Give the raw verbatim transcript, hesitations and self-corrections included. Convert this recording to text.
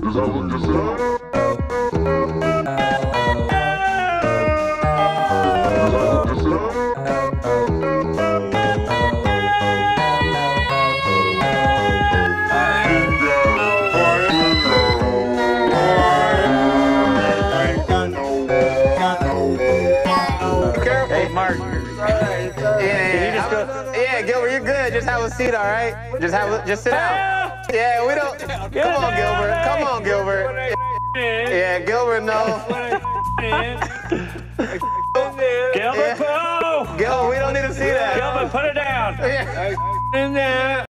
Is that what you said? Hey, Mark. Yeah, just go, yeah, Gilbert, you're good. Just have a seat, all right? Just have, a, just sit down. Yeah, we don't. Come on, Gilbert. Come on, Gilbert. Yeah, Gilbert, no. Gilbert, Yeah. Gilbert, we don't need to see that. Gilbert, put it down. Yeah.